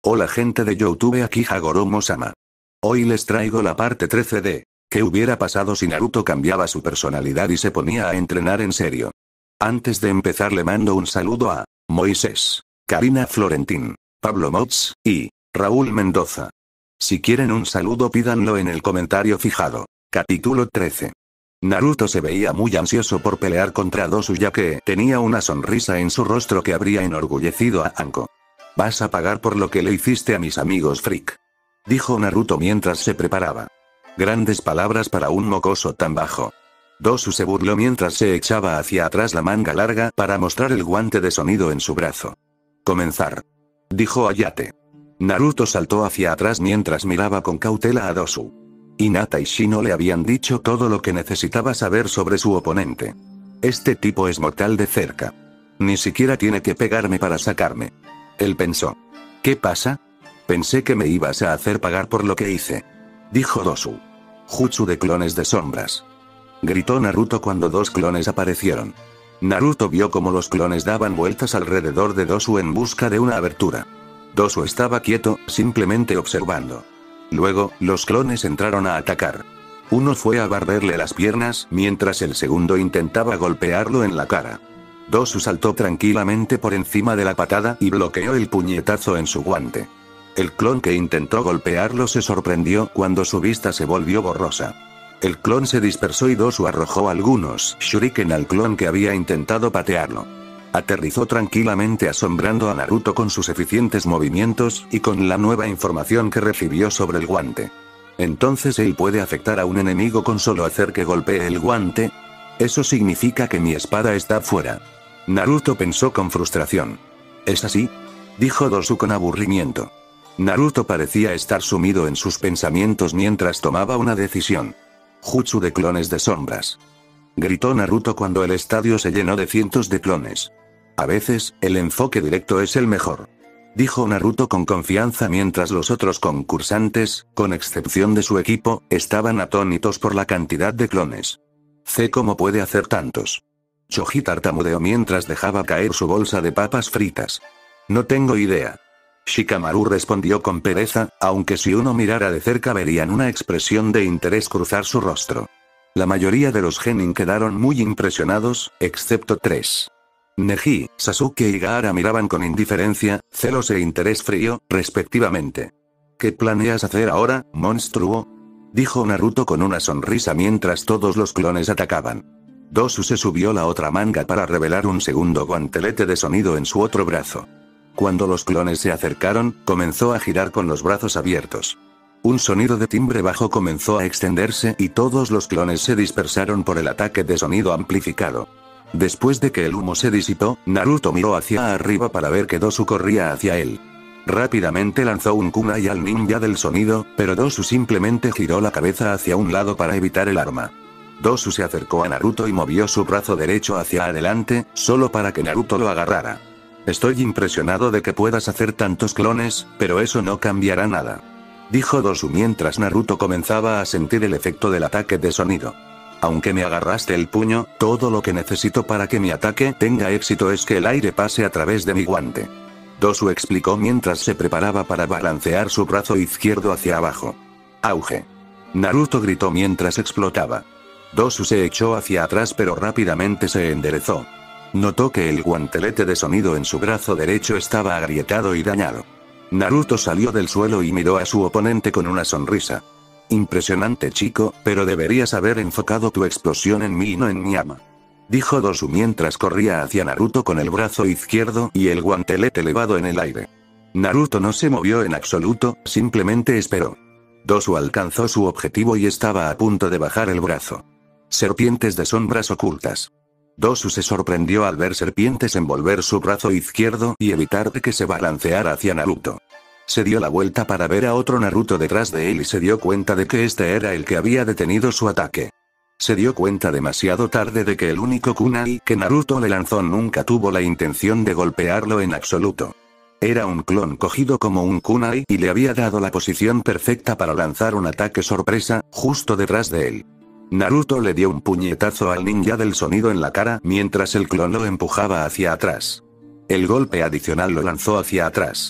Hola gente de YouTube, aquí Hagoromo-sama. Hoy les traigo la parte 13 de ¿qué hubiera pasado si Naruto cambiaba su personalidad y se ponía a entrenar en serio? Antes de empezar le mando un saludo a Moisés, Karina Florentín, Pablo Mots y Raúl Mendoza. Si quieren un saludo pídanlo en el comentario fijado. Capítulo 13. Naruto se veía muy ansioso por pelear contra Dosu, ya que tenía una sonrisa en su rostro que habría enorgullecido a Anko. Vas a pagar por lo que le hiciste a mis amigos Freak, dijo Naruto mientras se preparaba. Grandes palabras para un mocoso tan bajo. Dosu se burló mientras se echaba hacia atrás la manga larga para mostrar el guante de sonido en su brazo. Comenzar, dijo Ayate. Naruto saltó hacia atrás mientras miraba con cautela a Dosu. Hinata y Shino le habían dicho todo lo que necesitaba saber sobre su oponente. Este tipo es mortal de cerca. Ni siquiera tiene que pegarme para sacarme. Él pensó. ¿Qué pasa? Pensé que me ibas a hacer pagar por lo que hice, dijo Dosu. Jutsu de clones de sombras, gritó Naruto cuando dos clones aparecieron. Naruto vio cómo los clones daban vueltas alrededor de Dosu en busca de una abertura. Dosu estaba quieto, simplemente observando. Luego, los clones entraron a atacar. Uno fue a barrerle las piernas, mientras el segundo intentaba golpearlo en la cara. Dosu saltó tranquilamente por encima de la patada y bloqueó el puñetazo en su guante. El clon que intentó golpearlo se sorprendió cuando su vista se volvió borrosa. El clon se dispersó y Dosu arrojó algunos shuriken al clon que había intentado patearlo. Aterrizó tranquilamente asombrando a Naruto con sus eficientes movimientos y con la nueva información que recibió sobre el guante. Entonces él puede afectar a un enemigo con solo hacer que golpee el guante. Eso significa que mi espada está fuera. Naruto pensó con frustración. ¿Es así?, dijo Dosu con aburrimiento. Naruto parecía estar sumido en sus pensamientos mientras tomaba una decisión. Jutsu de clones de sombras, gritó Naruto cuando el estadio se llenó de cientos de clones. A veces, el enfoque directo es el mejor, dijo Naruto con confianza mientras los otros concursantes, con excepción de su equipo, estaban atónitos por la cantidad de clones. Sé cómo puede hacer tantos. Choji tartamudeó mientras dejaba caer su bolsa de papas fritas. No tengo idea. Shikamaru respondió con pereza, aunque si uno mirara de cerca verían una expresión de interés cruzar su rostro. La mayoría de los genin quedaron muy impresionados, excepto tres. Neji, Sasuke y Gaara miraban con indiferencia, celos e interés frío, respectivamente. ¿Qué planeas hacer ahora, monstruo?, dijo Naruto con una sonrisa mientras todos los clones atacaban. Dosu se subió la otra manga para revelar un segundo guantelete de sonido en su otro brazo. Cuando los clones se acercaron, comenzó a girar con los brazos abiertos. Un sonido de timbre bajo comenzó a extenderse y todos los clones se dispersaron por el ataque de sonido amplificado. Después de que el humo se disipó, Naruto miró hacia arriba para ver que Dosu corría hacia él. Rápidamente lanzó un kunai al ninja del sonido, pero Dosu simplemente giró la cabeza hacia un lado para evitar el arma. Dosu se acercó a Naruto y movió su brazo derecho hacia adelante, solo para que Naruto lo agarrara. Estoy impresionado de que puedas hacer tantos clones, pero eso no cambiará nada, dijo Dosu mientras Naruto comenzaba a sentir el efecto del ataque de sonido. Aunque me agarraste el puño, todo lo que necesito para que mi ataque tenga éxito es que el aire pase a través de mi guante, Dosu explicó mientras se preparaba para balancear su brazo izquierdo hacia abajo. Auge. Naruto gritó mientras explotaba. Dosu se echó hacia atrás pero rápidamente se enderezó. Notó que el guantelete de sonido en su brazo derecho estaba agrietado y dañado. Naruto salió del suelo y miró a su oponente con una sonrisa. Impresionante chico, pero deberías haber enfocado tu explosión en mí y no en mi ama, dijo Dosu mientras corría hacia Naruto con el brazo izquierdo y el guantelete elevado en el aire. Naruto no se movió en absoluto, simplemente esperó. Dosu alcanzó su objetivo y estaba a punto de bajar el brazo. Serpientes de sombras ocultas. Dosu se sorprendió al ver serpientes envolver su brazo izquierdo y evitar que se balanceara hacia Naruto. Se dio la vuelta para ver a otro Naruto detrás de él y se dio cuenta de que este era el que había detenido su ataque. Se dio cuenta demasiado tarde de que el único kunai que Naruto le lanzó nunca tuvo la intención de golpearlo en absoluto. Era un clon cogido como un kunai y le había dado la posición perfecta para lanzar un ataque sorpresa, justo detrás de él. Naruto le dio un puñetazo al ninja del sonido en la cara mientras el clon lo empujaba hacia atrás. El golpe adicional lo lanzó hacia atrás.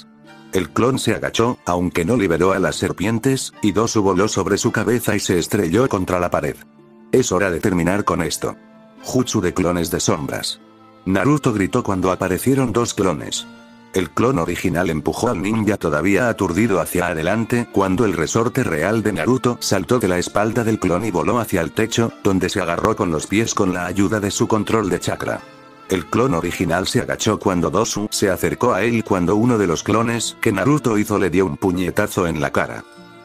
El clon se agachó, aunque no liberó a las serpientes, y Dosu voló sobre su cabeza y se estrelló contra la pared. Es hora de terminar con esto. Jutsu de clones de sombras. Naruto gritó cuando aparecieron dos clones. El clon original empujó al ninja todavía aturdido hacia adelante cuando el resorte real de Naruto saltó de la espalda del clon y voló hacia el techo, donde se agarró con los pies con la ayuda de su control de chakra. El clon original se agachó cuando Dosu se acercó a él cuando uno de los clones que Naruto hizo le dio un puñetazo en la cara.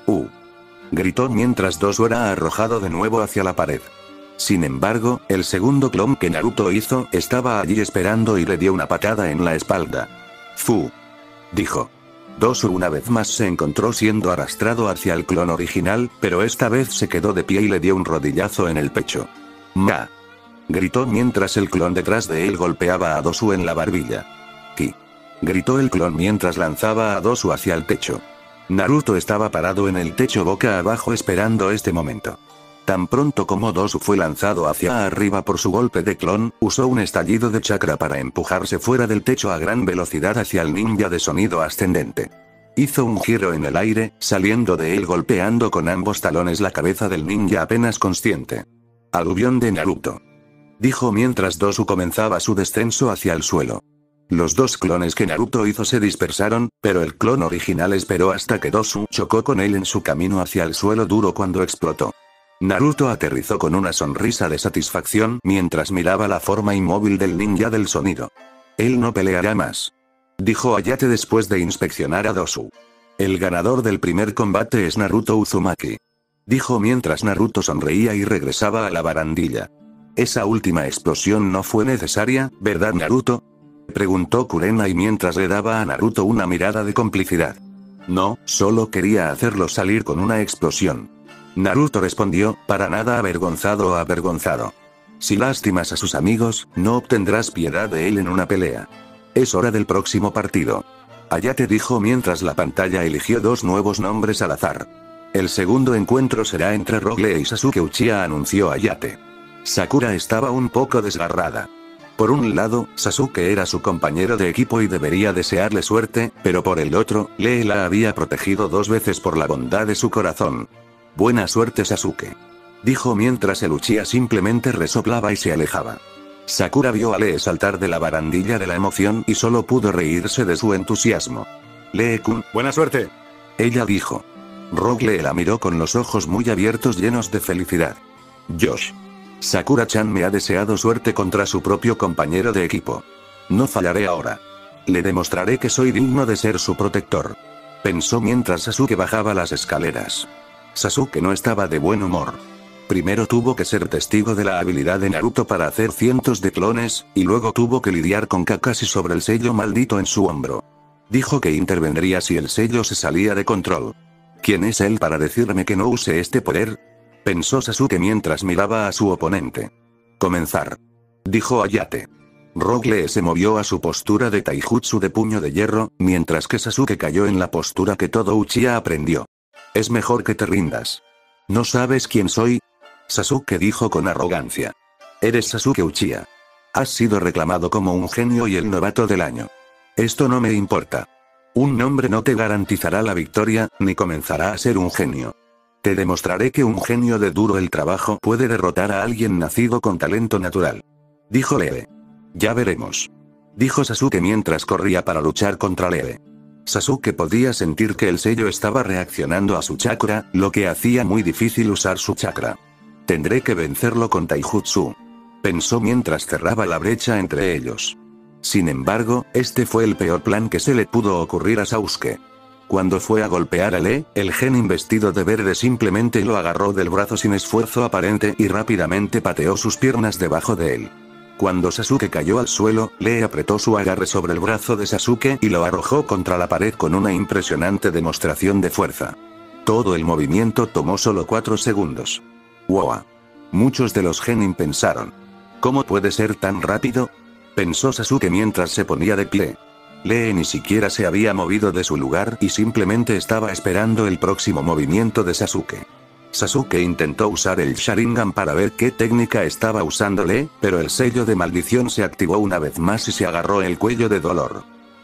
Gritó mientras Dosu era arrojado de nuevo hacia la pared. Sin embargo, el segundo clon que Naruto hizo estaba allí esperando y le dio una patada en la espalda. Fu. Dijo. Dosu una vez más se encontró siendo arrastrado hacia el clon original, pero esta vez se quedó de pie y le dio un rodillazo en el pecho. Ma. Gritó mientras el clon detrás de él golpeaba a Dosu en la barbilla. Ki. Gritó el clon mientras lanzaba a Dosu hacia el techo. Naruto estaba parado en el techo boca abajo esperando este momento. Tan pronto como Dosu fue lanzado hacia arriba por su golpe de clon, usó un estallido de chakra para empujarse fuera del techo a gran velocidad hacia el ninja de sonido ascendente. Hizo un giro en el aire, saliendo de él golpeando con ambos talones la cabeza del ninja apenas consciente. Aluvión de Naruto. Dijo mientras Dosu comenzaba su descenso hacia el suelo. Los dos clones que Naruto hizo se dispersaron, pero el clon original esperó hasta que Dosu chocó con él en su camino hacia el suelo duro cuando explotó. Naruto aterrizó con una sonrisa de satisfacción mientras miraba la forma inmóvil del ninja del sonido. Él no peleará más. Dijo Hayate después de inspeccionar a Dosu. El ganador del primer combate es Naruto Uzumaki. Dijo mientras Naruto sonreía y regresaba a la barandilla. Esa última explosión no fue necesaria, ¿verdad Naruto? Preguntó Kurenai mientras le daba a Naruto una mirada de complicidad. No, solo quería hacerlo salir con una explosión. Naruto respondió, para nada avergonzado o avergonzado. Si lastimas a sus amigos, no obtendrás piedad de él en una pelea. Es hora del próximo partido. Hayate dijo mientras la pantalla eligió dos nuevos nombres al azar. El segundo encuentro será entre Rock Lee y Sasuke Uchiha, anunció Hayate. Sakura estaba un poco desgarrada. Por un lado, Sasuke era su compañero de equipo y debería desearle suerte, pero por el otro, Lee la había protegido 2 veces por la bondad de su corazón. Buena suerte Sasuke. Dijo mientras el Uchiha simplemente resoplaba y se alejaba. Sakura vio a Lee saltar de la barandilla de la emoción y solo pudo reírse de su entusiasmo. Lee-kun, buena suerte. Ella dijo. Rock Lee la miró con los ojos muy abiertos llenos de felicidad. Josh. Sakura-chan me ha deseado suerte contra su propio compañero de equipo. No fallaré ahora. Le demostraré que soy digno de ser su protector. Pensó mientras Sasuke bajaba las escaleras. Sasuke no estaba de buen humor. Primero tuvo que ser testigo de la habilidad de Naruto para hacer cientos de clones, y luego tuvo que lidiar con Kakashi sobre el sello maldito en su hombro. Dijo que intervendría si el sello se salía de control. ¿Quién es él para decirme que no use este poder? Pensó Sasuke mientras miraba a su oponente. Comenzar. Dijo Hayate. Rock Lee se movió a su postura de taijutsu de puño de hierro, mientras que Sasuke cayó en la postura que todo Uchiha aprendió. Es mejor que te rindas. ¿No sabes quién soy? Sasuke dijo con arrogancia. Eres Sasuke Uchiha. Has sido reclamado como un genio y el novato del año. Esto no me importa. Un nombre no te garantizará la victoria, ni comenzará a ser un genio. Te demostraré que un genio de duro el trabajo puede derrotar a alguien nacido con talento natural. Dijo Lee. Ya veremos. Dijo Sasuke mientras corría para luchar contra Lee. Sasuke podía sentir que el sello estaba reaccionando a su chakra, lo que hacía muy difícil usar su chakra. Tendré que vencerlo con taijutsu. Pensó mientras cerraba la brecha entre ellos. Sin embargo, este fue el peor plan que se le pudo ocurrir a Sasuke. Cuando fue a golpear a Lee, el genin vestido de verde simplemente lo agarró del brazo sin esfuerzo aparente y rápidamente pateó sus piernas debajo de él. Cuando Sasuke cayó al suelo, Lee apretó su agarre sobre el brazo de Sasuke y lo arrojó contra la pared con una impresionante demostración de fuerza. Todo el movimiento tomó solo 4 segundos. ¡Wow! Muchos de los genin pensaron. ¿Cómo puede ser tan rápido? Pensó Sasuke mientras se ponía de pie. Lee ni siquiera se había movido de su lugar y simplemente estaba esperando el próximo movimiento de Sasuke. Sasuke intentó usar el Sharingan para ver qué técnica estaba usando Lee, pero el sello de maldición se activó una vez más y se agarró el cuello de dolor.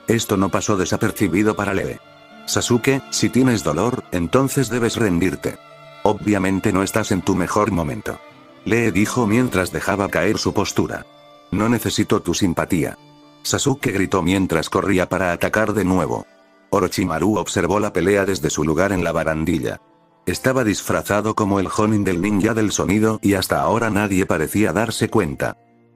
Esto no pasó desapercibido para Lee. Sasuke, si tienes dolor, entonces debes rendirte. Obviamente no estás en tu mejor momento. Lee dijo mientras dejaba caer su postura. No necesito tu simpatía. Sasuke gritó mientras corría para atacar de nuevo. Orochimaru observó la pelea desde su lugar en la barandilla. Estaba disfrazado como el Jonin del ninja del sonido y hasta ahora nadie parecía darse cuenta.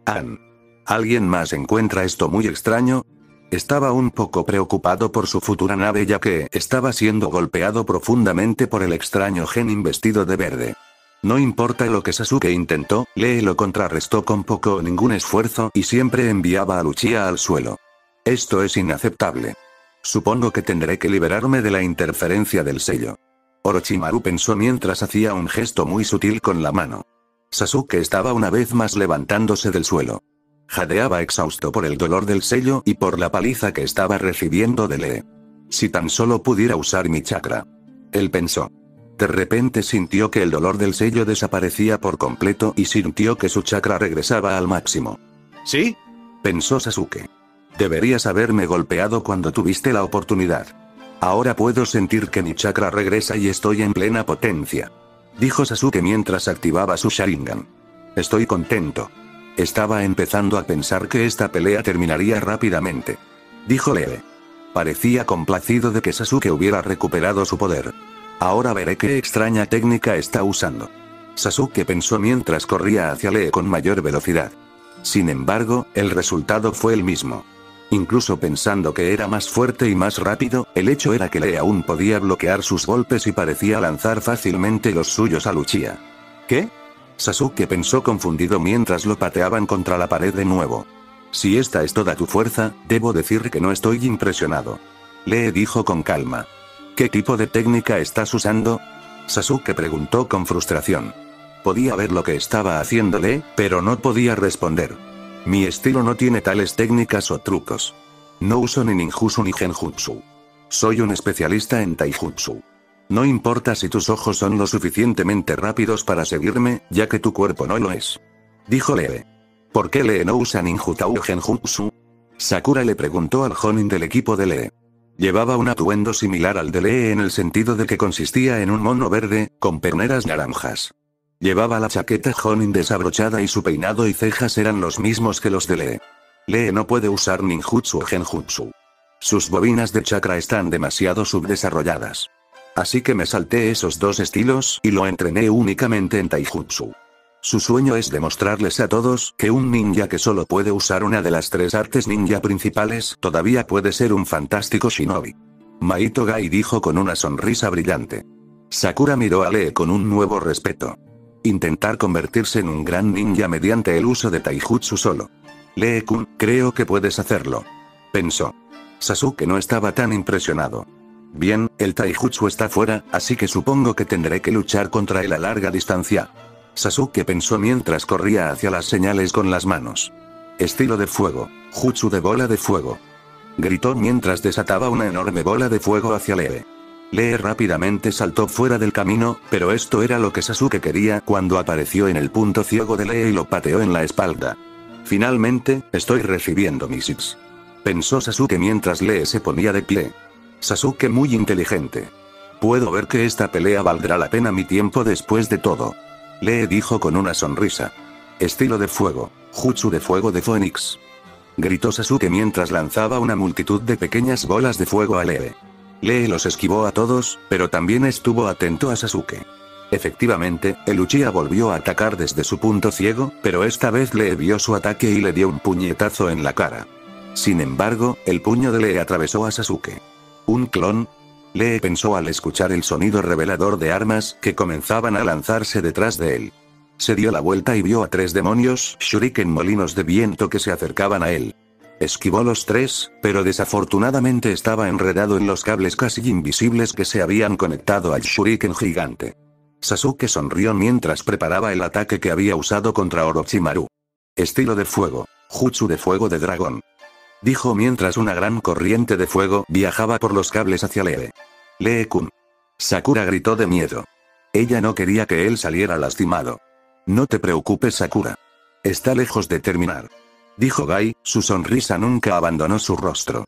¿Alguien más encuentra esto muy extraño? Estaba un poco preocupado por su futura nave ya que estaba siendo golpeado profundamente por el extraño Genin vestido de verde. No importa lo que Sasuke intentó, Lee lo contrarrestó con poco o ningún esfuerzo y siempre enviaba a Uchiha al suelo. Esto es inaceptable. Supongo que tendré que liberarme de la interferencia del sello. Orochimaru pensó mientras hacía un gesto muy sutil con la mano. Sasuke estaba una vez más levantándose del suelo. Jadeaba exhausto por el dolor del sello y por la paliza que estaba recibiendo de Lee. Si tan solo pudiera usar mi chakra. Él pensó. De repente sintió que el dolor del sello desaparecía por completo y sintió que su chakra regresaba al máximo. ¿Sí? Pensó Sasuke. Deberías haberme golpeado cuando tuviste la oportunidad. Ahora puedo sentir que mi chakra regresa y estoy en plena potencia. Dijo Sasuke mientras activaba su Sharingan. Estoy contento. Estaba empezando a pensar que esta pelea terminaría rápidamente. Dijo Lee. Parecía complacido de que Sasuke hubiera recuperado su poder. Ahora veré qué extraña técnica está usando. Sasuke pensó mientras corría hacia Lee con mayor velocidad. Sin embargo, el resultado fue el mismo. Incluso pensando que era más fuerte y más rápido, el hecho era que Lee aún podía bloquear sus golpes y parecía lanzar fácilmente los suyos a Uchiha. ¿Qué? Sasuke pensó confundido mientras lo pateaban contra la pared de nuevo. Si esta es toda tu fuerza, debo decir que no estoy impresionado. Lee dijo con calma. ¿Qué tipo de técnica estás usando? Sasuke preguntó con frustración. Podía ver lo que estaba haciendo Lee, pero no podía responder. Mi estilo no tiene tales técnicas o trucos. No uso ni ninjutsu ni genjutsu. Soy un especialista en taijutsu. No importa si tus ojos son lo suficientemente rápidos para seguirme, ya que tu cuerpo no lo es. Dijo Lee. ¿Por qué Lee no usa ninjutsu o genjutsu? Sakura le preguntó al Jonin del equipo de Lee. Llevaba un atuendo similar al de Lee en el sentido de que consistía en un mono verde, con perneras naranjas. Llevaba la chaqueta Jonin desabrochada y su peinado y cejas eran los mismos que los de Lee. Lee no puede usar ninjutsu o genjutsu. Sus bobinas de chakra están demasiado subdesarrolladas. Así que me salté esos dos estilos y lo entrené únicamente en taijutsu. Su sueño es demostrarles a todos que un ninja que solo puede usar una de las tres artes ninja principales todavía puede ser un fantástico shinobi. Maito Gai dijo con una sonrisa brillante. Sakura miró a Lee con un nuevo respeto. Intentar convertirse en un gran ninja mediante el uso de taijutsu solo. Lee-kun, creo que puedes hacerlo. Pensó. Sasuke no estaba tan impresionado. Bien, el taijutsu está fuera, así que supongo que tendré que luchar contra él a larga distancia. Sasuke pensó mientras corría hacia las señales con las manos. Estilo de fuego, jutsu de bola de fuego. Gritó mientras desataba una enorme bola de fuego hacia Lee. Lee rápidamente saltó fuera del camino, pero esto era lo que Sasuke quería cuando apareció en el punto ciego de Lee y lo pateó en la espalda. Finalmente, estoy recibiendo mis hits. Pensó Sasuke mientras Lee se ponía de pie. Sasuke muy inteligente. Puedo ver que esta pelea valdrá la pena mi tiempo después de todo. Lee dijo con una sonrisa. Estilo de fuego, jutsu de fuego de Phoenix. Gritó Sasuke mientras lanzaba una multitud de pequeñas bolas de fuego a Lee. Lee los esquivó a todos, pero también estuvo atento a Sasuke. Efectivamente, el Uchiha volvió a atacar desde su punto ciego, pero esta vez Lee vio su ataque y le dio un puñetazo en la cara. Sin embargo, el puño de Lee atravesó a Sasuke. ¿Un clon? Lee pensó al escuchar el sonido revelador de armas que comenzaban a lanzarse detrás de él. Se dio la vuelta y vio a tres demonios shuriken molinos de viento que se acercaban a él. Esquivó los tres, pero desafortunadamente estaba enredado en los cables casi invisibles que se habían conectado al shuriken gigante. Sasuke sonrió mientras preparaba el ataque que había usado contra Orochimaru. Estilo de fuego, jutsu de fuego de dragón. Dijo mientras una gran corriente de fuego viajaba por los cables hacia Lee. Lee-kun. Sakura gritó de miedo. Ella no quería que él saliera lastimado. No te preocupes, Sakura. Está lejos de terminar. Dijo Gai, su sonrisa nunca abandonó su rostro.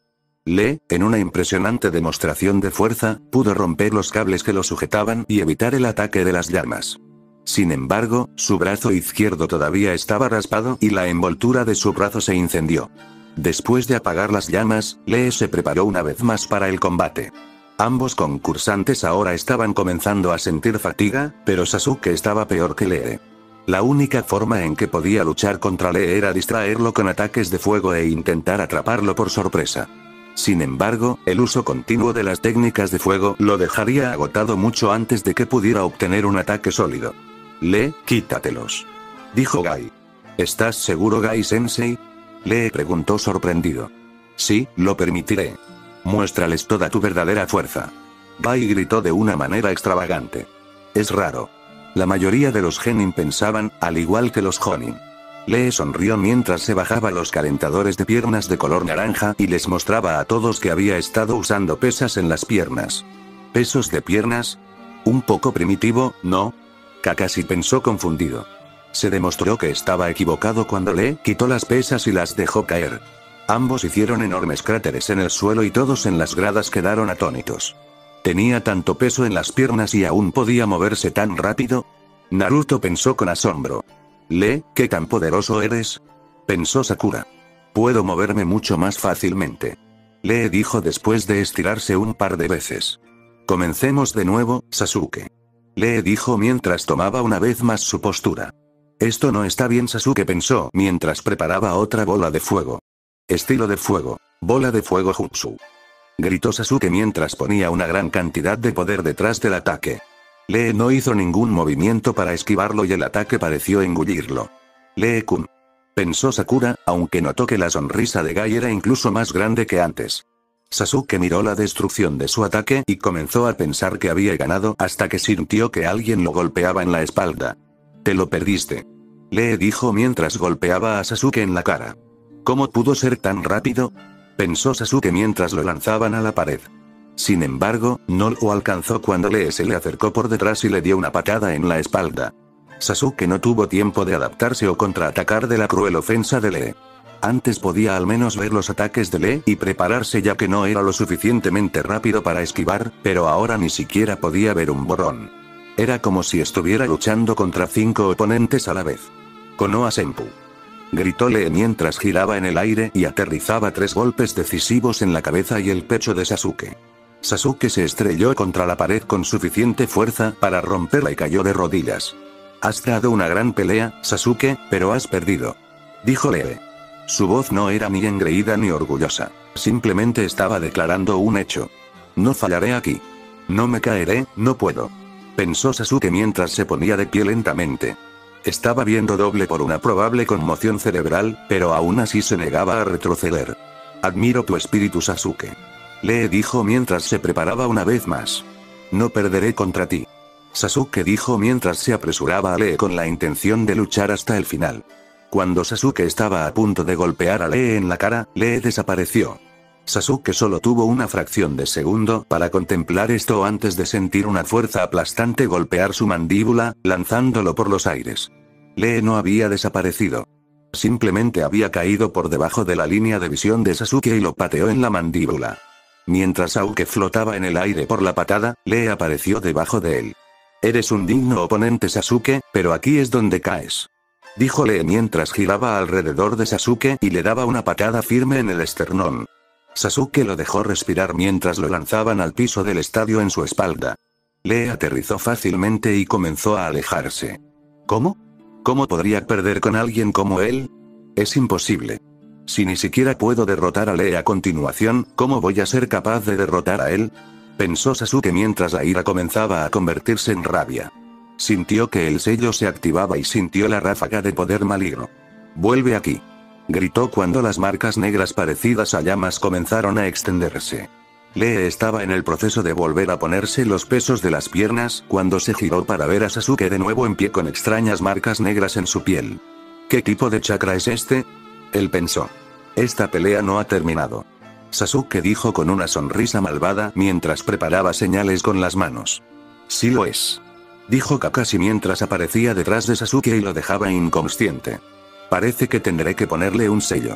Lee, en una impresionante demostración de fuerza, pudo romper los cables que lo sujetaban y evitar el ataque de las llamas. Sin embargo, su brazo izquierdo todavía estaba raspado y la envoltura de su brazo se incendió. Después de apagar las llamas, Lee se preparó una vez más para el combate. Ambos concursantes ahora estaban comenzando a sentir fatiga, pero Sasuke estaba peor que Lee. La única forma en que podía luchar contra Lee era distraerlo con ataques de fuego e intentar atraparlo por sorpresa. Sin embargo, el uso continuo de las técnicas de fuego lo dejaría agotado mucho antes de que pudiera obtener un ataque sólido. Lee, quítatelos, dijo Gai. ¿Estás seguro, Gai-sensei? Lee preguntó sorprendido. Sí, lo permitiré. Muéstrales toda tu verdadera fuerza. Gai gritó de una manera extravagante. Es raro. La mayoría de los genin pensaban, al igual que los jonin. Lee sonrió mientras se bajaba los calentadores de piernas de color naranja y les mostraba a todos que había estado usando pesas en las piernas. ¿Pesos de piernas? Un poco primitivo, ¿no? Kakashi pensó confundido. Se demostró que estaba equivocado cuando Lee quitó las pesas y las dejó caer. Ambos hicieron enormes cráteres en el suelo y todos en las gradas quedaron atónitos. ¿Tenía tanto peso en las piernas y aún podía moverse tan rápido? Naruto pensó con asombro. Lee, ¿qué tan poderoso eres? Pensó Sakura. Puedo moverme mucho más fácilmente. Lee dijo después de estirarse un par de veces. Comencemos de nuevo, Sasuke. Lee dijo mientras tomaba una vez más su postura. Esto no está bien, Sasuke pensó mientras preparaba otra bola de fuego. Estilo de fuego, bola de fuego jutsu. Gritó Sasuke mientras ponía una gran cantidad de poder detrás del ataque. Lee no hizo ningún movimiento para esquivarlo y el ataque pareció engullirlo. Lee-kun. Pensó Sakura, aunque notó que la sonrisa de Gai era incluso más grande que antes. Sasuke miró la destrucción de su ataque y comenzó a pensar que había ganado hasta que sintió que alguien lo golpeaba en la espalda. Te lo perdiste. Lee dijo mientras golpeaba a Sasuke en la cara. ¿Cómo pudo ser tan rápido? Pensó Sasuke mientras lo lanzaban a la pared. Sin embargo, no lo alcanzó cuando Lee se le acercó por detrás y le dio una patada en la espalda. Sasuke no tuvo tiempo de adaptarse o contraatacar de la cruel ofensa de Lee. Antes podía al menos ver los ataques de Lee y prepararse ya que no era lo suficientemente rápido para esquivar, pero ahora ni siquiera podía ver un borrón. Era como si estuviera luchando contra 5 oponentes a la vez. Konoha Senpu. Gritó Lee mientras giraba en el aire y aterrizaba 3 golpes decisivos en la cabeza y el pecho de Sasuke. Sasuke se estrelló contra la pared con suficiente fuerza para romperla y cayó de rodillas. Has dado una gran pelea, Sasuke, pero has perdido. Dijo Lee. Su voz no era ni engreída ni orgullosa, simplemente estaba declarando un hecho. No fallaré aquí. No me caeré, no puedo. Pensó Sasuke mientras se ponía de pie lentamente. Estaba viendo doble por una probable conmoción cerebral, pero aún así se negaba a retroceder. Admiro tu espíritu, Sasuke. Lee dijo mientras se preparaba una vez más. No perderé contra ti. Sasuke dijo mientras se apresuraba a Lee con la intención de luchar hasta el final. Cuando Sasuke estaba a punto de golpear a Lee en la cara, Lee desapareció. Sasuke solo tuvo una fracción de segundo para contemplar esto antes de sentir una fuerza aplastante golpear su mandíbula, lanzándolo por los aires. Lee no había desaparecido. Simplemente había caído por debajo de la línea de visión de Sasuke y lo pateó en la mandíbula. Mientras Sasuke flotaba en el aire por la patada, Lee apareció debajo de él. Eres un digno oponente, Sasuke, pero aquí es donde caes. Dijo Lee mientras giraba alrededor de Sasuke y le daba una patada firme en el esternón. Sasuke lo dejó respirar mientras lo lanzaban al piso del estadio en su espalda. Lee aterrizó fácilmente y comenzó a alejarse. ¿Cómo? ¿Cómo podría perder con alguien como él? Es imposible. Si ni siquiera puedo derrotar a Lee a continuación, ¿cómo voy a ser capaz de derrotar a él? Pensó Sasuke mientras la ira comenzaba a convertirse en rabia. Sintió que el sello se activaba y sintió la ráfaga de poder maligno. Vuelve aquí. Gritó cuando las marcas negras parecidas a llamas comenzaron a extenderse. Lee estaba en el proceso de volver a ponerse los pesos de las piernas cuando se giró para ver a Sasuke de nuevo en pie con extrañas marcas negras en su piel. ¿Qué tipo de chakra es este? Él pensó. Esta pelea no ha terminado. Sasuke dijo con una sonrisa malvada mientras preparaba señales con las manos. Sí lo es. Dijo Kakashi mientras aparecía detrás de Sasuke y lo dejaba inconsciente. Parece que tendré que ponerle un sello.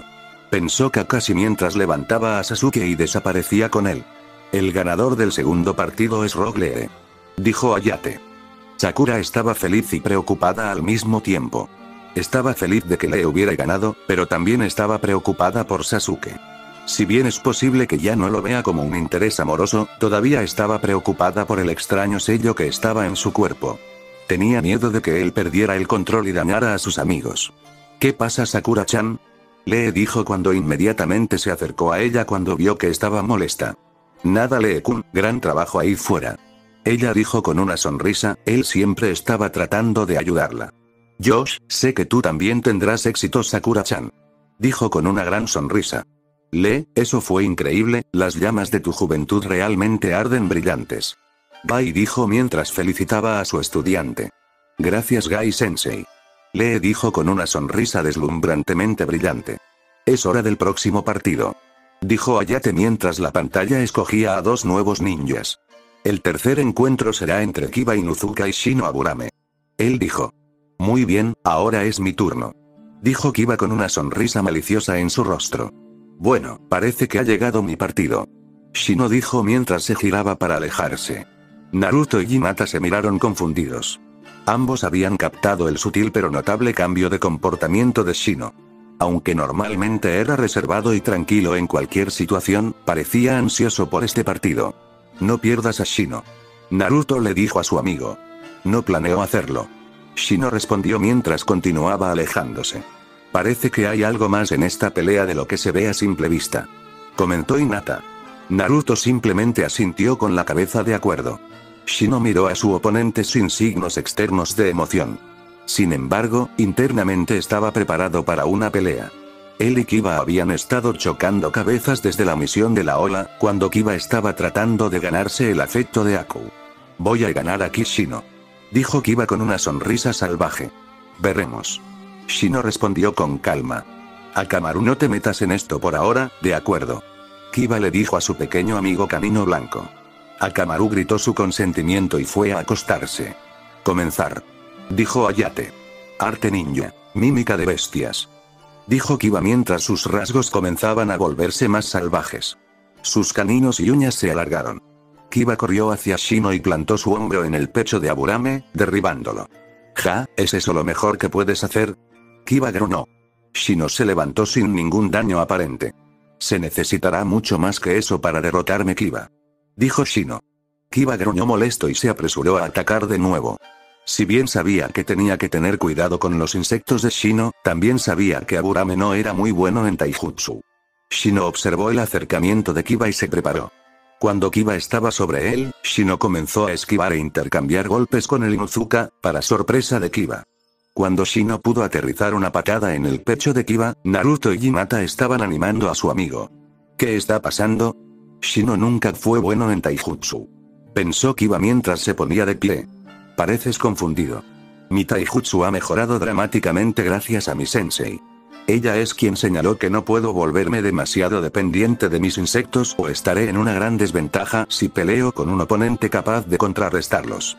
Pensó Kakashi mientras levantaba a Sasuke y desaparecía con él. El ganador del segundo partido es Rock Lee, dijo Hayate. Sakura estaba feliz y preocupada al mismo tiempo. Estaba feliz de que Lee hubiera ganado, pero también estaba preocupada por Sasuke. Si bien es posible que ya no lo vea como un interés amoroso, todavía estaba preocupada por el extraño sello que estaba en su cuerpo. Tenía miedo de que él perdiera el control y dañara a sus amigos. ¿Qué pasa, Sakura-chan? Lee dijo cuando inmediatamente se acercó a ella cuando vio que estaba molesta. Nada, Lee-kun, gran trabajo ahí fuera. Ella dijo con una sonrisa, él siempre estaba tratando de ayudarla. Josh, sé que tú también tendrás éxito, Sakura-chan. Dijo con una gran sonrisa. Lee, eso fue increíble, las llamas de tu juventud realmente arden brillantes. Gai dijo mientras felicitaba a su estudiante. Gracias, Gai-sensei. Lee dijo con una sonrisa deslumbrantemente brillante. Es hora del próximo partido. Dijo Hayate mientras la pantalla escogía a dos nuevos ninjas. El tercer encuentro será entre Kiba Inuzuka y Shino Aburame. Él dijo. Muy bien, ahora es mi turno. Dijo Kiba con una sonrisa maliciosa en su rostro. Bueno, parece que ha llegado mi partido. Shino dijo mientras se giraba para alejarse. Naruto y Hinata se miraron confundidos. Ambos habían captado el sutil pero notable cambio de comportamiento de Shino. Aunque normalmente era reservado y tranquilo en cualquier situación, parecía ansioso por este partido. No pierdas a Shino. Naruto le dijo a su amigo. No planeo hacerlo. Shino respondió mientras continuaba alejándose. Parece que hay algo más en esta pelea de lo que se ve a simple vista. Comentó Hinata. Naruto simplemente asintió con la cabeza de acuerdo. Shino miró a su oponente sin signos externos de emoción. Sin embargo, internamente estaba preparado para una pelea. Él y Kiba habían estado chocando cabezas desde la misión de la ola, cuando Kiba estaba tratando de ganarse el afecto de Aku. Voy a ganar aquí, Shino. Dijo Kiba con una sonrisa salvaje. Veremos. Shino respondió con calma. Akamaru, no te metas en esto por ahora, de acuerdo. Kiba le dijo a su pequeño amigo Camino Blanco. Akamaru gritó su consentimiento y fue a acostarse. Comenzar. Dijo Hayate. Arte ninja, mímica de bestias. Dijo Kiba mientras sus rasgos comenzaban a volverse más salvajes. Sus caninos y uñas se alargaron. Kiba corrió hacia Shino y plantó su hombro en el pecho de Aburame, derribándolo. Ja, ¿es eso lo mejor que puedes hacer? Kiba gruñó. Shino se levantó sin ningún daño aparente. Se necesitará mucho más que eso para derrotarme, Kiba. Dijo Shino. Kiba gruñó molesto y se apresuró a atacar de nuevo. Si bien sabía que tenía que tener cuidado con los insectos de Shino, también sabía que Aburame no era muy bueno en taijutsu. Shino observó el acercamiento de Kiba y se preparó. Cuando Kiba estaba sobre él, Shino comenzó a esquivar e intercambiar golpes con el Inuzuka, para sorpresa de Kiba. Cuando Shino pudo aterrizar una patada en el pecho de Kiba, Naruto y Hinata estaban animando a su amigo. ¿Qué está pasando? Shino nunca fue bueno en taijutsu. Pensó Kiba mientras se ponía de pie. Pareces confundido. Mi taijutsu ha mejorado dramáticamente gracias a mi sensei. Ella es quien señaló que no puedo volverme demasiado dependiente de mis insectos o estaré en una gran desventaja si peleo con un oponente capaz de contrarrestarlos.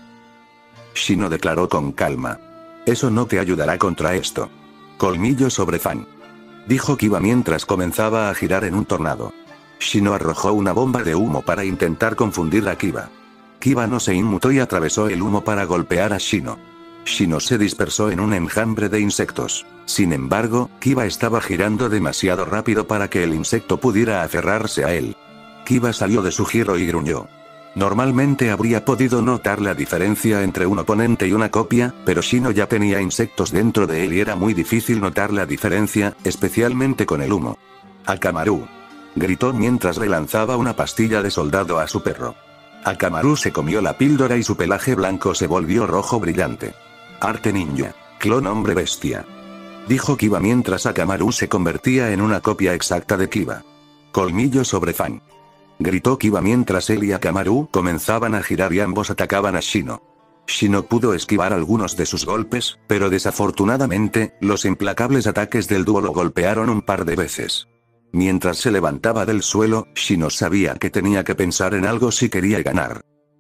Shino declaró con calma. Eso no te ayudará contra esto. Colmillo sobre fan. Dijo Kiba mientras comenzaba a girar en un tornado. Shino arrojó una bomba de humo para intentar confundir a Kiba. Kiba no se inmutó y atravesó el humo para golpear a Shino. Shino se dispersó en un enjambre de insectos. Sin embargo, Kiba estaba girando demasiado rápido para que el insecto pudiera aferrarse a él. Kiba salió de su giro y gruñó. Normalmente habría podido notar la diferencia entre un oponente y una copia, pero Shino ya tenía insectos dentro de él y era muy difícil notar la diferencia, especialmente con el humo. Akamaru. Gritó mientras le lanzaba una pastilla de soldado a su perro. Akamaru se comió la píldora y su pelaje blanco se volvió rojo brillante. Arte ninja. Clon hombre bestia. Dijo Kiba mientras Akamaru se convertía en una copia exacta de Kiba. Colmillo sobre fan. Gritó Kiba mientras él y Akamaru comenzaban a girar y ambos atacaban a Shino. Shino pudo esquivar algunos de sus golpes, pero desafortunadamente, los implacables ataques del dúo lo golpearon un par de veces. Mientras se levantaba del suelo, Shino sabía que tenía que pensar en algo si quería ganar.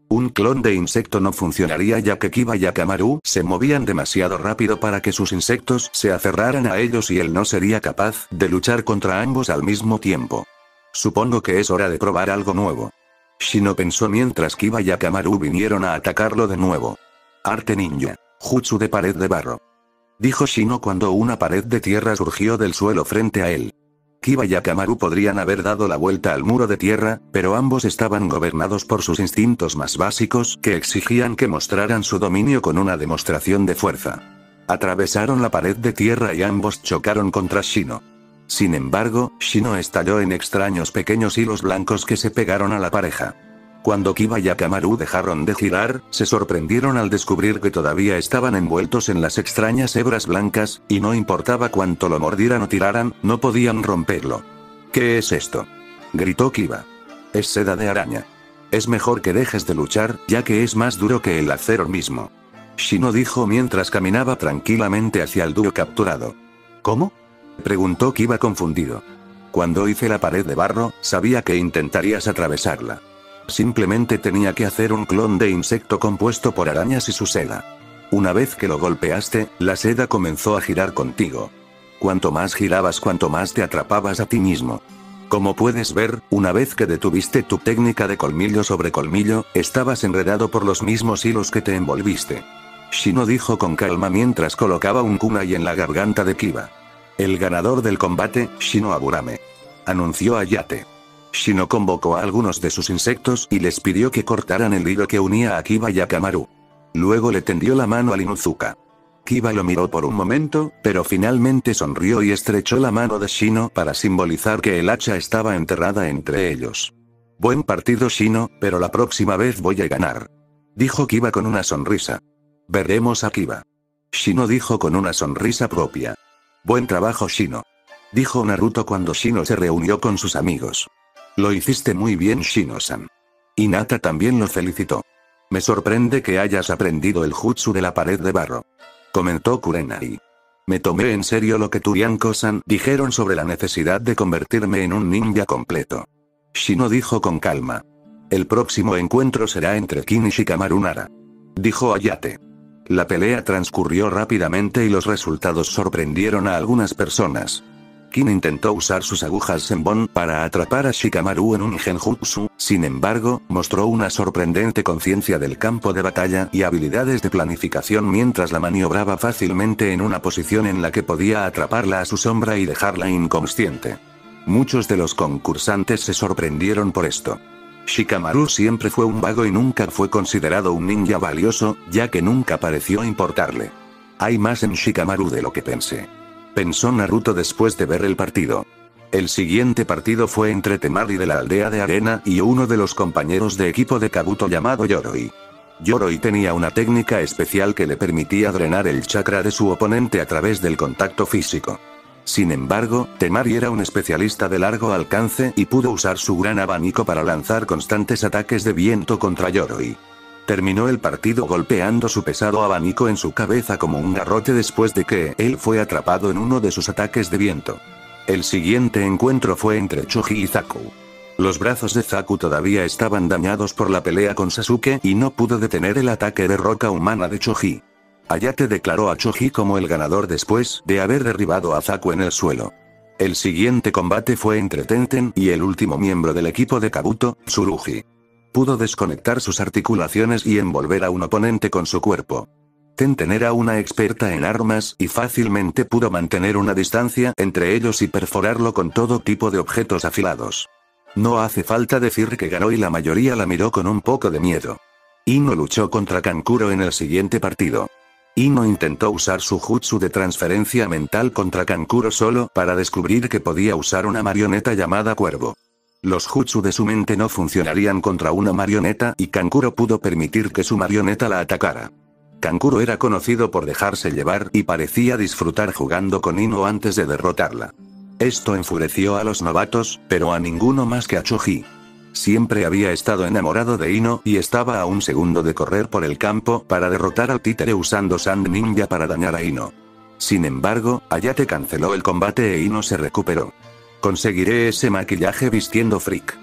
Un clon de insecto no funcionaría ya que Kiba y Akamaru se movían demasiado rápido para que sus insectos se aferraran a ellos y él no sería capaz de luchar contra ambos al mismo tiempo. Supongo que es hora de probar algo nuevo. Shino pensó mientras Kiba y Akamaru vinieron a atacarlo de nuevo. Arte ninja. Jutsu de pared de barro. Dijo Shino cuando una pared de tierra surgió del suelo frente a él. Kiba y Akamaru podrían haber dado la vuelta al muro de tierra, pero ambos estaban gobernados por sus instintos más básicos que exigían que mostraran su dominio con una demostración de fuerza. Atravesaron la pared de tierra y ambos chocaron contra Shino. Sin embargo, Shino estalló en extraños pequeños hilos blancos que se pegaron a la pareja. Cuando Kiba y Akamaru dejaron de girar, se sorprendieron al descubrir que todavía estaban envueltos en las extrañas hebras blancas, y no importaba cuánto lo mordieran o tiraran, no podían romperlo. ¿Qué es esto?, gritó Kiba. Es seda de araña. Es mejor que dejes de luchar, ya que es más duro que el acero mismo. Shino dijo mientras caminaba tranquilamente hacia el dúo capturado. ¿Cómo?, preguntó Kiba confundido. Cuando hice la pared de barro, sabía que intentarías atravesarla. Simplemente tenía que hacer un clon de insecto compuesto por arañas y su seda. Una vez que lo golpeaste, la seda comenzó a girar contigo. Cuanto más girabas, cuanto más te atrapabas a ti mismo. Como puedes ver, una vez que detuviste tu técnica de colmillo sobre colmillo, estabas enredado por los mismos hilos que te envolviste. Shino dijo con calma mientras colocaba un kunai en la garganta de Kiba. El ganador del combate, Shino Aburame, anunció Ayate. Shino convocó a algunos de sus insectos y les pidió que cortaran el hilo que unía a Kiba y Akamaru. Luego le tendió la mano a Inuzuka. Kiba lo miró por un momento, pero finalmente sonrió y estrechó la mano de Shino para simbolizar que el hacha estaba enterrada entre ellos. Buen partido, Shino, pero la próxima vez voy a ganar, dijo Kiba con una sonrisa. Veremos a Kiba. Shino dijo con una sonrisa propia. Buen trabajo, Shino, dijo Naruto cuando Shino se reunió con sus amigos. Lo hiciste muy bien, Shino-san. Hinata también lo felicitó. Me sorprende que hayas aprendido el jutsu de la pared de barro, comentó Kurenai. Me tomé en serio lo que Turianko-san dijeron sobre la necesidad de convertirme en un ninja completo. Shino dijo con calma. El próximo encuentro será entre Kin y Shikamaru Nara, dijo Ayate. La pelea transcurrió rápidamente y los resultados sorprendieron a algunas personas. Kin intentó usar sus agujas Senbon para atrapar a Shikamaru en un genjutsu, sin embargo, mostró una sorprendente conciencia del campo de batalla y habilidades de planificación mientras la maniobraba fácilmente en una posición en la que podía atraparla a su sombra y dejarla inconsciente. Muchos de los concursantes se sorprendieron por esto. Shikamaru siempre fue un vago y nunca fue considerado un ninja valioso, ya que nunca pareció importarle. Hay más en Shikamaru de lo que pensé, pensó Naruto después de ver el partido. El siguiente partido fue entre Temari de la aldea de arena y uno de los compañeros de equipo de Kabuto llamado Yoroi. Yoroi tenía una técnica especial que le permitía drenar el chakra de su oponente a través del contacto físico. Sin embargo, Temari era un especialista de largo alcance y pudo usar su gran abanico para lanzar constantes ataques de viento contra Yoroi. Terminó el partido golpeando su pesado abanico en su cabeza como un garrote después de que él fue atrapado en uno de sus ataques de viento. El siguiente encuentro fue entre Choji y Zaku. Los brazos de Zaku todavía estaban dañados por la pelea con Sasuke y no pudo detener el ataque de roca humana de Choji. Ayate declaró a Choji como el ganador después de haber derribado a Zaku en el suelo. El siguiente combate fue entre Tenten y el último miembro del equipo de Kabuto, Tsurugi. Pudo desconectar sus articulaciones y envolver a un oponente con su cuerpo. Tenten era una experta en armas y fácilmente pudo mantener una distancia entre ellos y perforarlo con todo tipo de objetos afilados. No hace falta decir que ganó y la mayoría la miró con un poco de miedo. Ino luchó contra Kankuro en el siguiente partido. Ino intentó usar su jutsu de transferencia mental contra Kankuro solo para descubrir que podía usar una marioneta llamada Cuervo. Los jutsu de su mente no funcionarían contra una marioneta y Kankuro pudo permitir que su marioneta la atacara. Kankuro era conocido por dejarse llevar y parecía disfrutar jugando con Ino antes de derrotarla. Esto enfureció a los novatos, pero a ninguno más que a Choji. Siempre había estado enamorado de Ino y estaba a un segundo de correr por el campo para derrotar al títere usando Sand Ninja para dañar a Ino. Sin embargo, Ayate canceló el combate e Ino se recuperó. Conseguiré ese maquillaje vistiendo freak.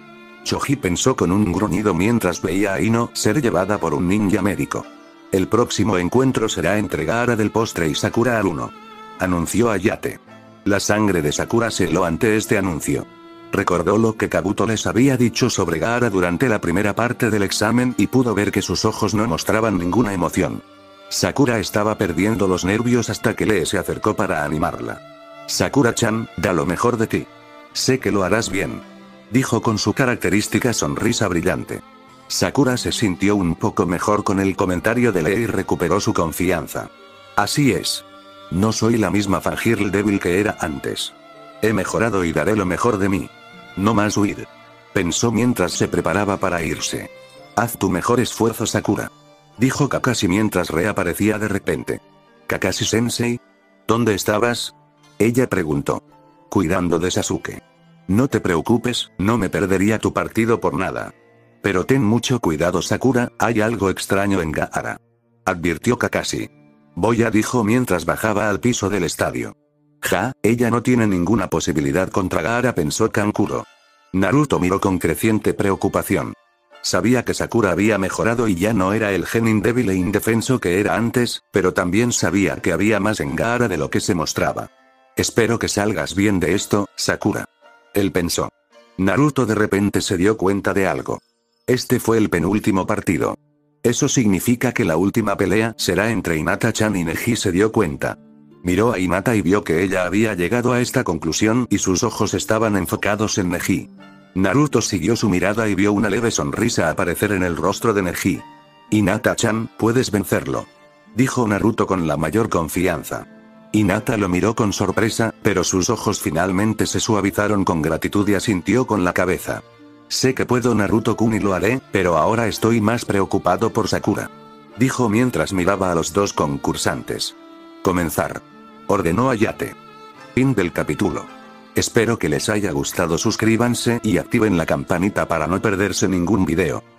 Shoji pensó con un gruñido mientras veía a Ino ser llevada por un ninja médico. El próximo encuentro será entre Gaara del postre y Sakura al 1. Anunció Ayate. La sangre de Sakura se heló ante este anuncio. Recordó lo que Kabuto les había dicho sobre Gaara durante la primera parte del examen y pudo ver que sus ojos no mostraban ninguna emoción. Sakura estaba perdiendo los nervios hasta que Lee se acercó para animarla. Sakura-chan, da lo mejor de ti. Sé que lo harás bien. Dijo con su característica sonrisa brillante. Sakura se sintió un poco mejor con el comentario de Lee y recuperó su confianza. Así es. No soy la misma Fangirl débil que era antes. He mejorado y daré lo mejor de mí. No más huir. Pensó mientras se preparaba para irse. Haz tu mejor esfuerzo, Sakura. Dijo Kakashi mientras reaparecía de repente. Kakashi-sensei. ¿Dónde estabas? Ella preguntó. Cuidando de Sasuke. No te preocupes, no me perdería tu partido por nada. Pero ten mucho cuidado, Sakura, hay algo extraño en Gaara. Advirtió Kakashi. Boya dijo mientras bajaba al piso del estadio. Ja, ella no tiene ninguna posibilidad contra Gaara, pensó Kankuro. Naruto miró con creciente preocupación. Sabía que Sakura había mejorado y ya no era el genin débil e indefenso que era antes, pero también sabía que había más en Gaara de lo que se mostraba. Espero que salgas bien de esto, Sakura. Él pensó. Naruto de repente se dio cuenta de algo. Este fue el penúltimo partido. Eso significa que la última pelea será entre Hinata-chan y Neji. Se dio cuenta. Miró a Hinata y vio que ella había llegado a esta conclusión y sus ojos estaban enfocados en Neji. Naruto siguió su mirada y vio una leve sonrisa aparecer en el rostro de Neji. Hinata-chan, puedes vencerlo. Dijo Naruto con la mayor confianza. Hinata lo miró con sorpresa, pero sus ojos finalmente se suavizaron con gratitud y asintió con la cabeza. Sé que puedo, Naruto-kun, y lo haré, pero ahora estoy más preocupado por Sakura. Dijo mientras miraba a los dos concursantes. Comenzar. Ordenó Ayate. Fin del capítulo. Espero que les haya gustado, suscríbanse y activen la campanita para no perderse ningún video.